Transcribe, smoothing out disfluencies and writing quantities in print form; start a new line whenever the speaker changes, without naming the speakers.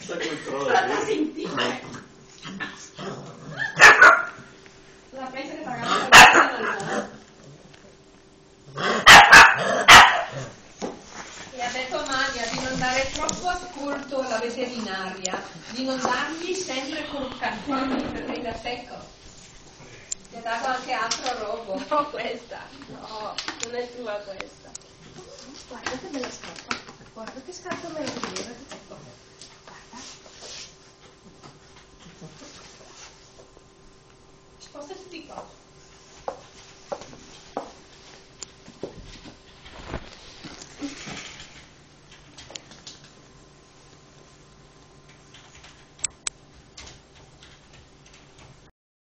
la sentire. La pensa che pagava e ha detto a Maria di non dare troppo ascolto alla veterinaria, di non dargli sempre collocazioni perché da secco. Ti ha dato anche altro robo.
No, questa. No, non è tua questa.
Guarda che bella scarpa. Guarda che scarpa meravigliosa. Ecco. Guarda. Spostati di qua.